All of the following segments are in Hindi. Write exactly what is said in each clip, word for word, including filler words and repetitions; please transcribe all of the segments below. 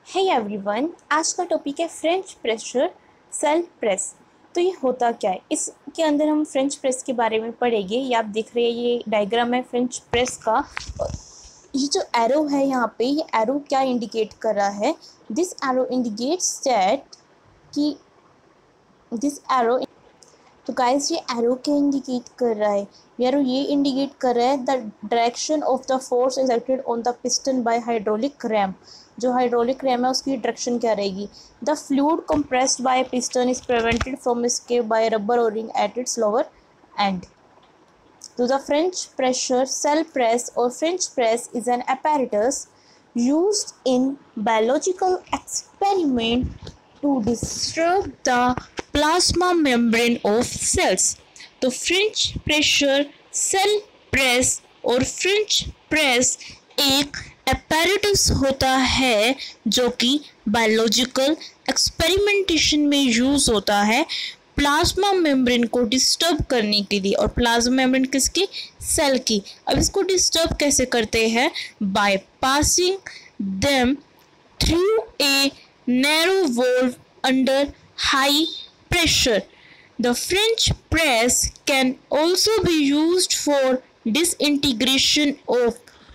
हे एवरीवन, आज का टॉपिक है फ्रेंच प्रेशर सेल प्रेस। तो ये होता क्या है, इसके अंदर हम फ्रेंच प्रेस के बारे में पढ़ेंगे। ये आप देख रहे हैं, ये डायग्राम है फ्रेंच प्रेस का। ये जो एरो है यहाँ पे, ये एरो क्या इंडिकेट कर रहा है? दिस एरो इंडिकेट्स दैट कि दिस एरो तो गाइस, ये एरो क्या इंडिकेट कर रहा है? एरो ये इंडिकेट कर रहा है the direction of the force exerted on the piston by hydraulic ram. जो हाइड्रोलिक रैम है उसकी डायरेक्शन क्या रहेगी? The fluid compressed by piston is prevented from escape by rubber O ring at its lower end. तो the French pressure cell press और French press is an apparatus used in biological experiment to disturb the plasma membrane of cells। तो फ्रेंच प्रेशर सेल प्रेस और फ्रेंच प्रेस एक apparatus होता है जो कि बायोलॉजिकल एक्सपेरिमेंटेशन में यूज होता है प्लाज्मा मेम्ब्रेन को डिस्टर्ब करने के लिए। और प्लाज्मा मेम्ब्रेन किसकी? सेल की। अब इसको डिस्टर्ब कैसे करते हैं? By passing them through a narrow valve under high pressure। The French press can also be used for disintegration of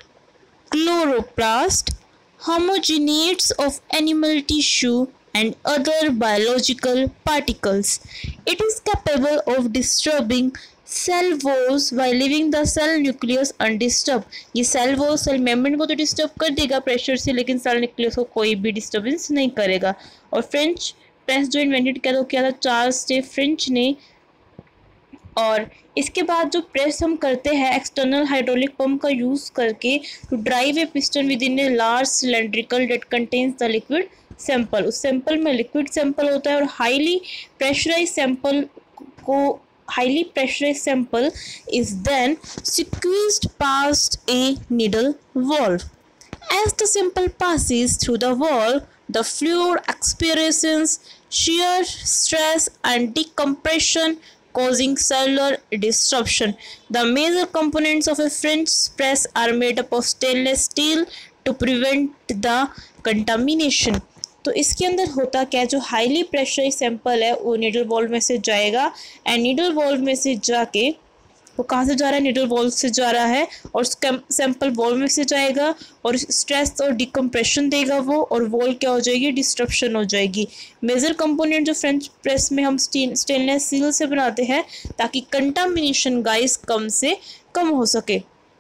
chloroplast, homogeneates of animal tissue and other biological particles। It is capable of disturbing cell walls while leaving the cell nucleus undisturbed। ये cell wall cell membrane को तो disturb कर देगा प्रेशर से, लेकिन cell nucleus को कोई भी disturbance नहीं करेगा। और फ्रेंच प्रेस जो इन्वेंटेड किया तो किया था चार्ल्स डे फ्रेंच ने। और इसके बाद जो प्रेस हम करते हैं एक्सटर्नल हाइड्रोलिक पंप का यूज़ करके to drive a piston within a large cylindrical that contains the liquid sample. उस सैंपल में लिक्विड सैंपल होता है और हाईली प्रेशराइज सैंपल को highly pressurize sample is then squeezed past a needle valve. As the sample passes through the valve, the fluid experiences shear stress and decompression, causing cellular disruption। The major components of a French press are made up of stainless steel to prevent the contamination। तो इसके अंदर होता क्या है, जो हाईली प्रेशराइज सैंपल है वो नीडल वॉल्व में से जाएगा एंड नीडल वॉल्व में से जाके वो कहाँ से जा रहा है? नीडल वॉल्व से जा रहा है और सैंपल वॉल्व में से जाएगा और स्ट्रेस और डिकम्प्रेशन देगा वो, और वॉल क्या हो जाएगी? डिस्ट्रप्शन हो जाएगी। मेजर कंपोनेंट जो फ्रेंच प्रेस में हम स्टेनलेस स्टील से बनाते हैं ताकि कंटामिनेशन गाइस कम से कम हो सके।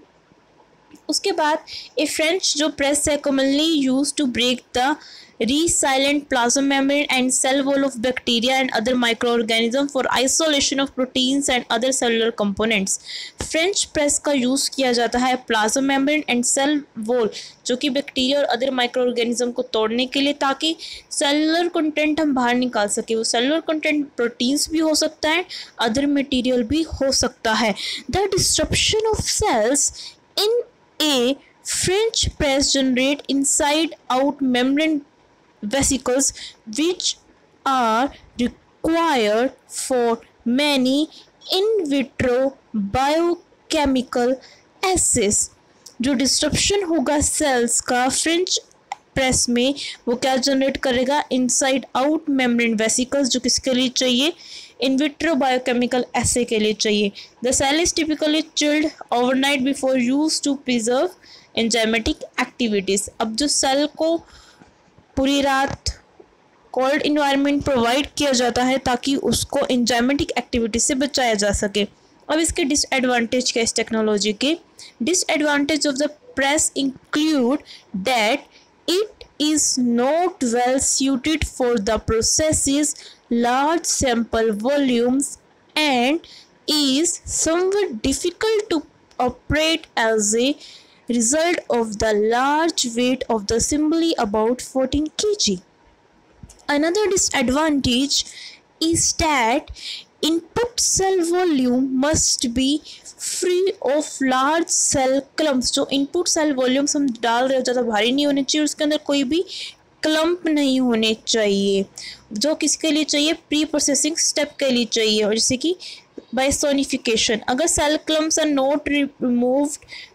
उसके बाद ए फ्रेंच जो प्रेस है commonly use to break the resilient plasma membrane and cell wall of bacteria and other microorganisms for isolation of proteins and other cellular components। French press का यूज़ किया जाता है plasma membrane and cell wall जो कि बैक्टीरिया और अदर माइक्रो ऑर्गेनिज्म को तोड़ने के लिए, ताकि सेलुलर कंटेंट हम बाहर निकाल सके। वो सेलुलर कंटेंट प्रोटीन्स भी हो सकता है, अदर मटेरियल भी हो सकता है। The disruption of cells in a French press generate inside out membrane vesicles which are required for many in vitro biochemical assays। जो डिस्ट्रप्शन होगा सेल्स का फ्रेंच प्रेस में वो क्या जनरेट करेगा? इनसाइड आउट मेम्ब्रेन वेसिकल्स, जो किसके लिए चाहिए? इन विट्रो बायोकेमिकल एसे के लिए चाहिए। The cell is typically chilled overnight before use to preserve enzymatic activities. अब जो सेल को पूरी रात कोल्ड इन्वायरमेंट प्रोवाइड किया जाता है ताकि उसको एंजाइमेटिक एक्टिविटी से बचाया जा सके। अब इसके डिसएडवांटेज क्या इस टेक्नोलॉजी के? Disadvantage of the press include that it is not well suited for the processes large sample volumes and is somewhat difficult to operate as a result of the large weight of the assembly, about fourteen kilograms। Another disadvantage is that input cell volume must be free of large cell clumps। जो input cell volumes हम डाल रहे हो ज़्यादा भारी नहीं होने चाहिए, उसके अंदर कोई भी क्लम्प नहीं होने चाहिए, जो किसके लिए चाहिए? प्री प्रोसेसिंग स्टेप के लिए चाहिए। और जैसे कि by sonification, अगर cell clumps are not removed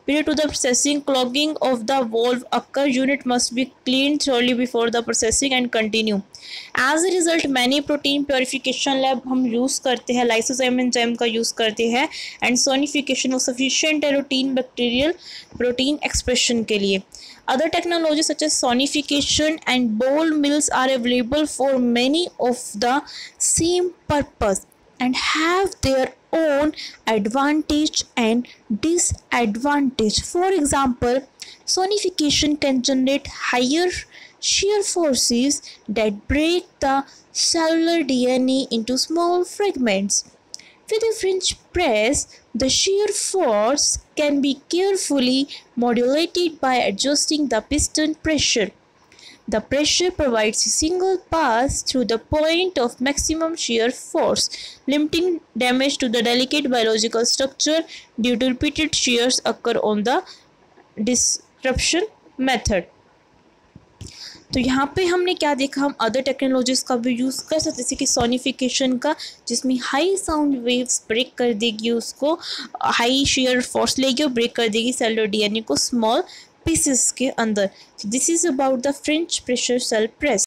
Prior to the processing, clogging of the valve occur. Unit must be cleaned thoroughly before the processing and continue. As a result, many protein purification lab हम use करते हैं, lysozyme enzyme का use करते हैं, and sonification of sufficient routine bacterial protein expression के लिए. Other technologies such as sonification and ball mills are available for many of the same purpose and have their own advantage and disadvantage. For example, sonification can generate higher shear forces that break the cellular D N A into small fragments. With a French press, the shear force can be carefully modulated by adjusting the piston pressure. The pressure provides a single pass through the point of maximum shear force, limiting damage to the delicate biological structure due to repeated shears occur on the disruption method. तो यहाँ पे हमने क्या देखा, हम अदर टेक्नोलॉजीज़ का भी यूज़ कर सकते जैसे कि सोनिफिकेशन का, जिसमें हाई साउंड वेव्स ब्रेक कर देगी, उसको हाई शेयर फोर्स लेगी और ब्रेक कर देगी सेलुलर डीएनए को स्मॉल पीसेस के अंदर. This is about the French pressure cell press.